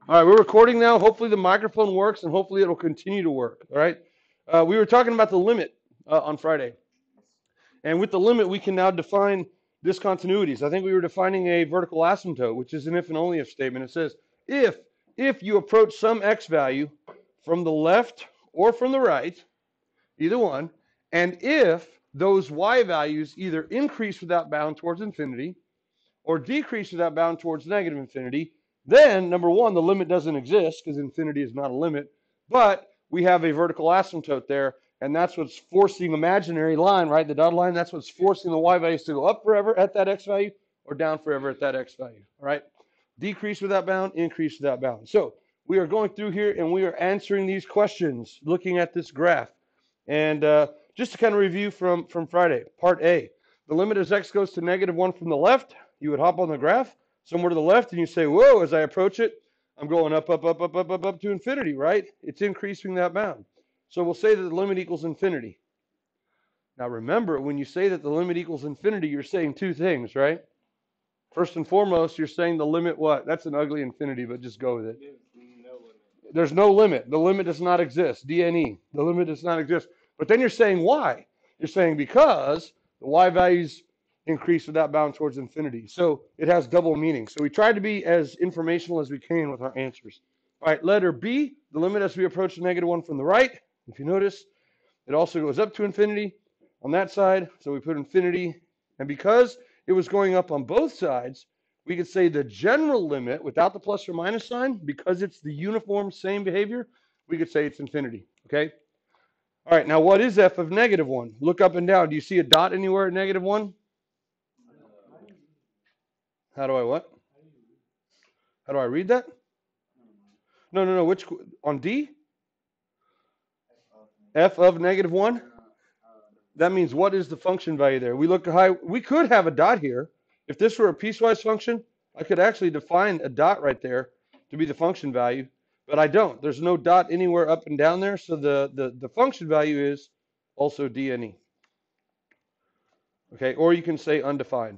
All right, we're recording now. Hopefully the microphone works, and hopefully it'll continue to work. All right. We were talking about the limit on Friday, and with the limit, we can now define discontinuities. I think we were defining a vertical asymptote, which is an if and only if statement. It says if you approach some x value from the left or from the right, either one, and if those y values either increase without bound towards infinity or decrease without bound towards negative infinity, then number one, the limit doesn't exist because infinity is not a limit, but we have a vertical asymptote there, and that's what's forcing imaginary line, right? The dotted line, that's what's forcing the y values to go up forever at that x value or down forever at that x value, all right? Decrease without bound, increase without bound. So we are going through here and we are answering these questions, looking at this graph. And just to kind of review from Friday, part A, the limit as x goes to -1 from the left, you would hop on the graph somewhere to the left and you say, whoa, as I approach it, I'm going up, up, up, up, up, up, up to infinity, right? It's increasing that bound. So we'll say that the limit equals infinity. Now remember, when you say that the limit equals infinity, you're saying two things, right? First and foremost, you're saying the limit what? That's an ugly infinity, but just go with it. There's no limit. The limit does not exist. DNE. The limit does not exist. But then you're saying why? You're saying because the y values increase without bound towards infinity. So it has double meaning. So we tried to be as informational as we can with our answers. All right, letter B, the limit as we approach the -1 from the right. If you notice, it also goes up to infinity on that side. So we put infinity. And because it was going up on both sides, we could say the general limit without the plus or minus sign, because it's the uniform same behavior, we could say it's infinity. Okay? All right, now what is f of -1? Look up and down. Do you see a dot anywhere at -1? How do I what? How do I read that? No. Which on D? F of -1? That means what is the function value there? We look high. We could have a dot here. If this were a piecewise function, I could actually define a dot right there to be the function value, but I don't. There's no dot anywhere up and down there, so the function value is also DNE. Okay, or you can say undefined.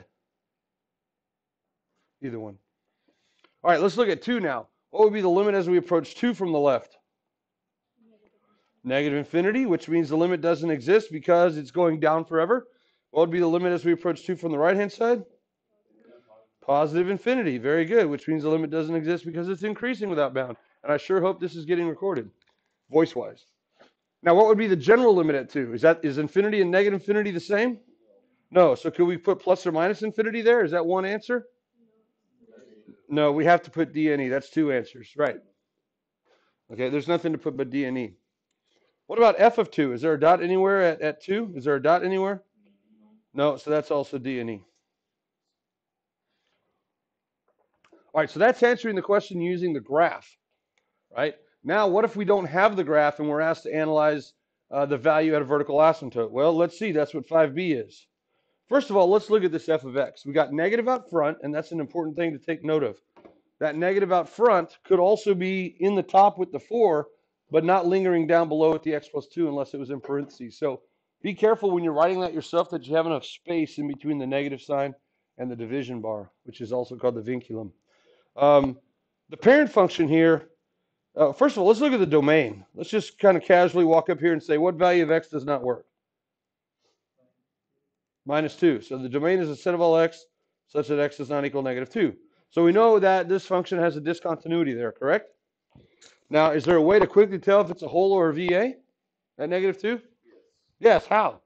Either one. All right, let's look at 2 now. What would be the limit as we approach 2 from the left? Negative infinity, which means the limit doesn't exist because it's going down forever. What would be the limit as we approach 2 from the right-hand side? Positive infinity. Very good, which means the limit doesn't exist because it's increasing without bound. And I sure hope this is getting recorded, voice-wise. Now, what would be the general limit at 2? Is infinity and negative infinity the same? No. So could we put plus or minus infinity there? Is that one answer? No, we have to put DNE. That's 2 answers. Right. Okay, there's nothing to put but DNE. What about f of 2? Is there a dot anywhere at 2? Is there a dot anywhere? No, so that's also DNE. All right, so that's answering the question using the graph, right? Now, what if we don't have the graph and we're asked to analyze the value at a vertical asymptote? Well, let's see. That's what 5b is. First of all, let's look at this f of x. We got negative out front, and that's an important thing to take note of. That negative out front could also be in the top with the 4, but not lingering down below at the x plus 2 unless it was in parentheses. So be careful when you're writing that yourself that you have enough space in between the negative sign and the division bar, which is also called the vinculum. The parent function here, first of all, let's look at the domain. Let's just kind of casually walk up here and say, what value of x does not work? -2. So the domain is a set of all x such that x does not equal -2. So we know that this function has a discontinuity there, correct? Now, is there a way to quickly tell if it's a whole or a VA at -2? Yes, how?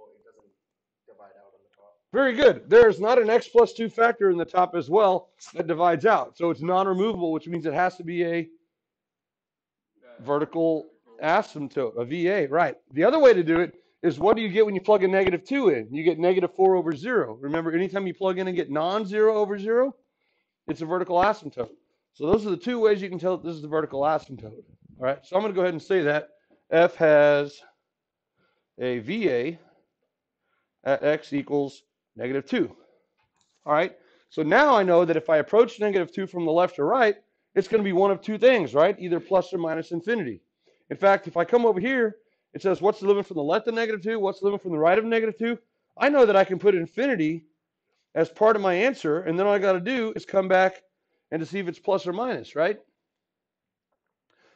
Very good. There's not an x plus 2 factor in the top as well that divides out. So it's non-removable, which means it has to be a vertical asymptote, a VA, right. The other way to do it is what do you get when you plug a -2 in? You get -4 over 0. Remember, anytime you plug in and get non-zero over 0, it's a vertical asymptote. So those are the 2 ways you can tell that this is the vertical asymptote. All right, so I'm going to go ahead and say that f has a VA at x equals -2. All right, so now I know that if I approach -2 from the left or right, it's going to be one of 2 things, right? Either plus or minus infinity. In fact, if I come over here, it says what's the limit from the left of -2, what's the limit from the right of -2. I know that I can put infinity as part of my answer, and then all I got to do is come back and to see if it's plus or minus, right?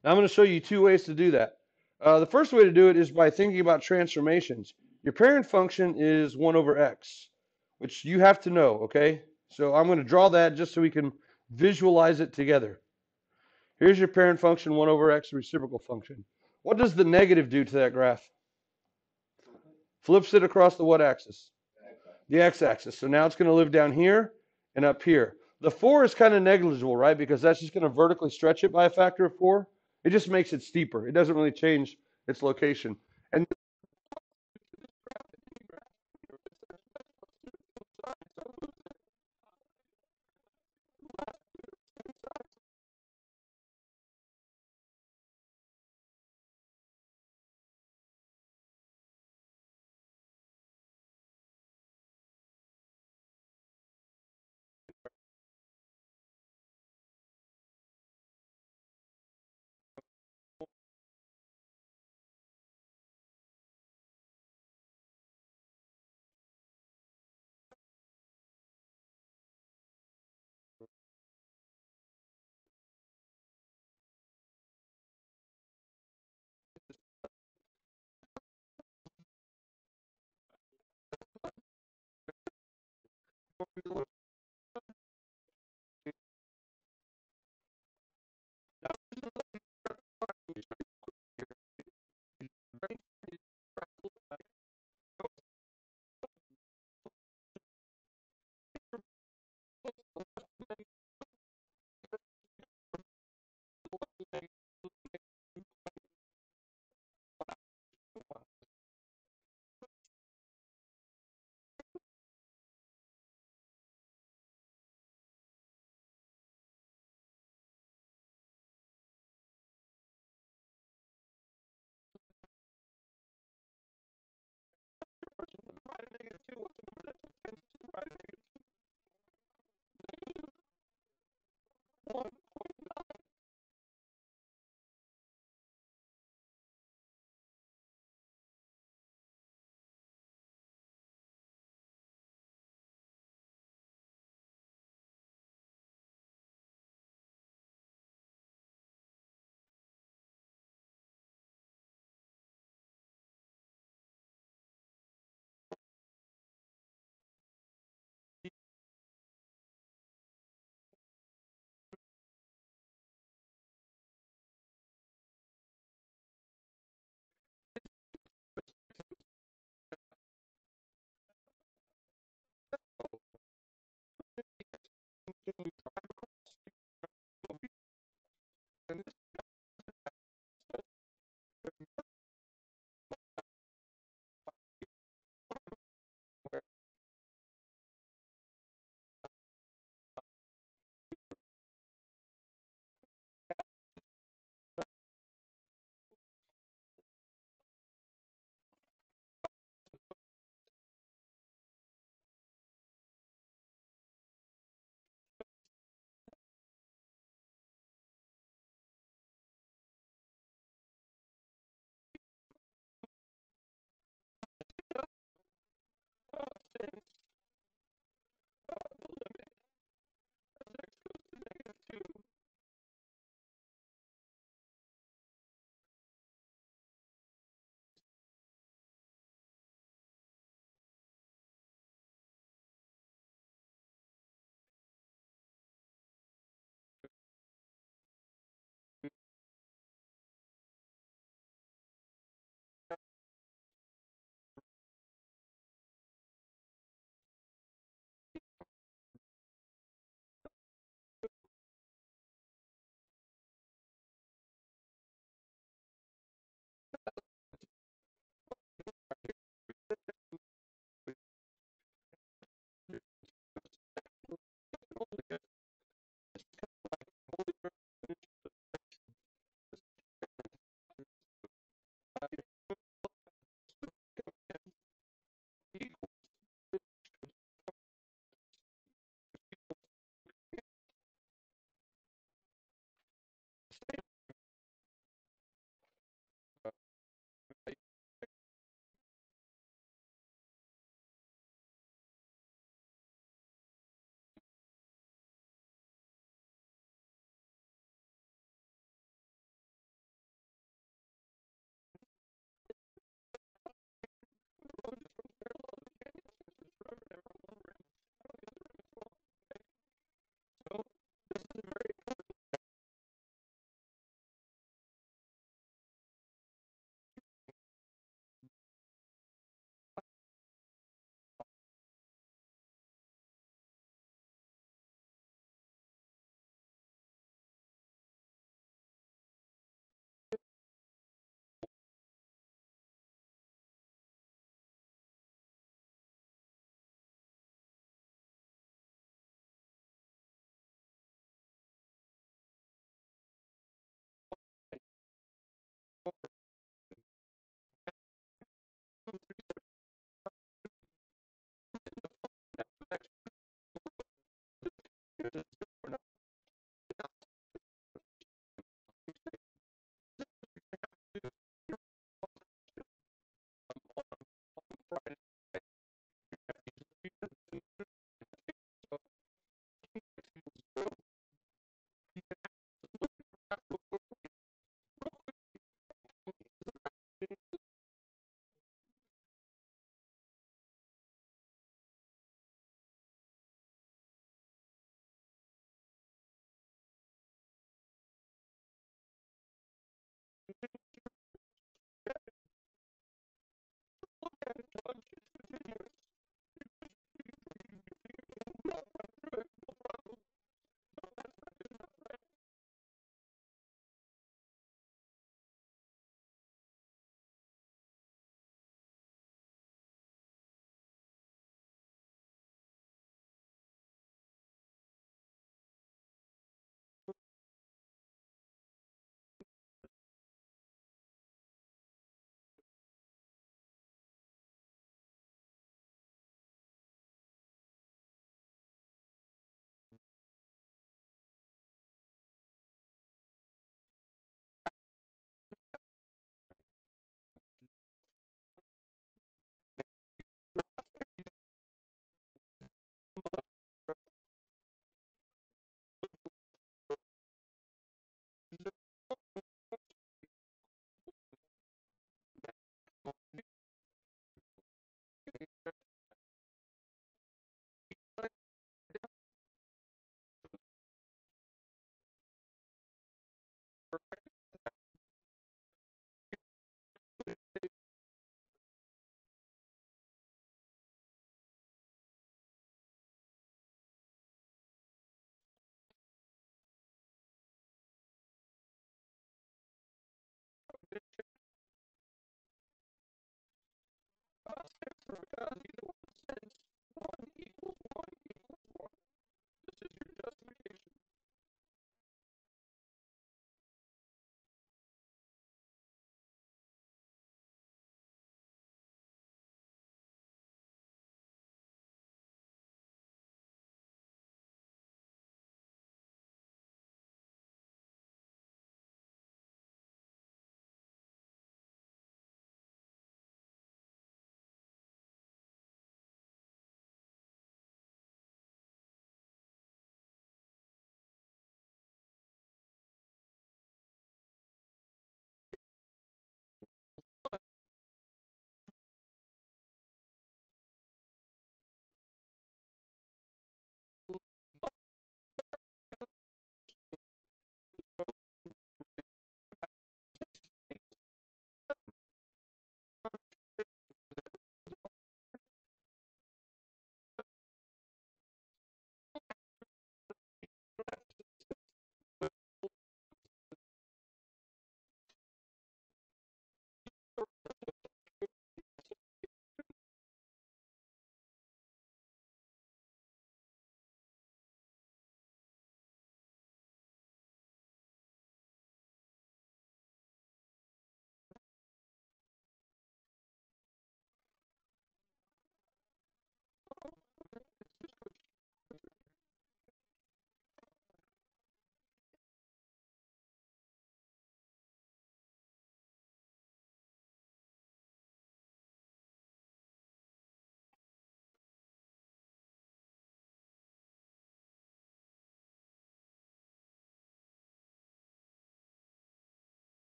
Now I'm going to show you two ways to do that. The first way to do it is by thinking about transformations. Your parent function is 1 over x, which you have to know, okay? So I'm going to draw that just so we can visualize it together. Here's your parent function, 1 over x reciprocal function. What does the negative do to that graph? Flips it across the what axis? The x-axis. So now it's going to live down here and up here. The 4 is kind of negligible, right? Because that's just going to vertically stretch it by a factor of 4. It just makes it steeper. It doesn't really change its location. And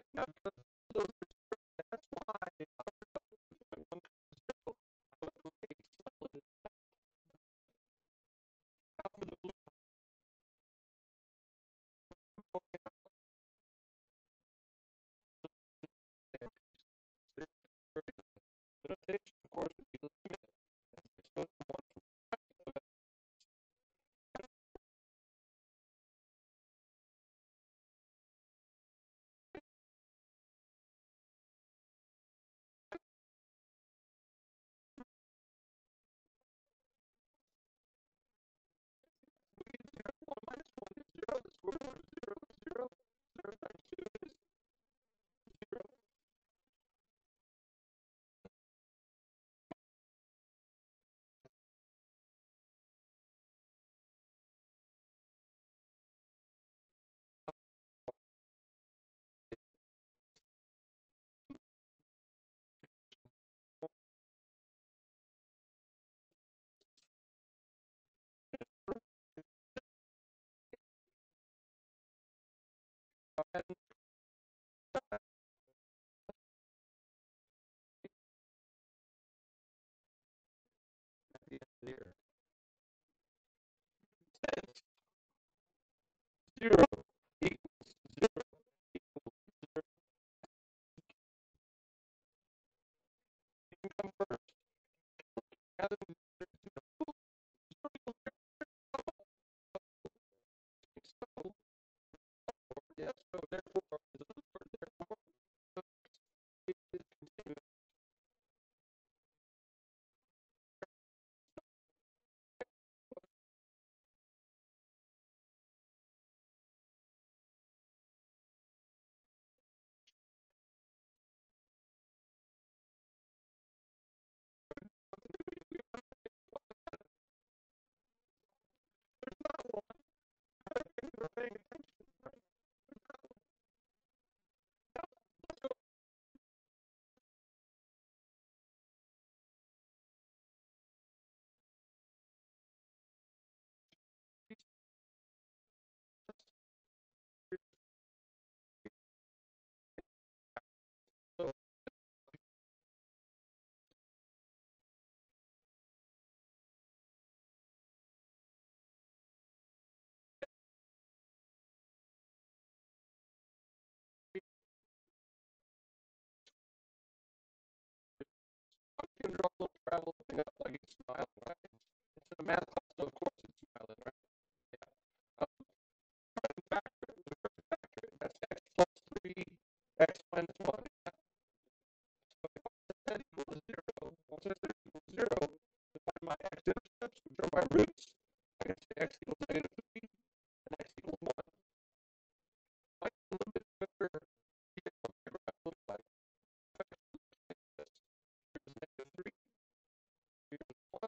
Now, those, that's why of course, at the end of the year. Zero equals zero income first. Rather than so, yes, so therefore, so you can draw a little travel thing up like it's smiling, right? It's a math class, so of course it's smiling, right? Yeah. Factor, that's x plus 3, x minus 1. That equals 0. Once I set equals 0, define my x-intercepts, which are my roots. I can say x equals negative 3 and x equals 1. Like a little bit better, what my graph looks like. Here's negative 3, here's 1.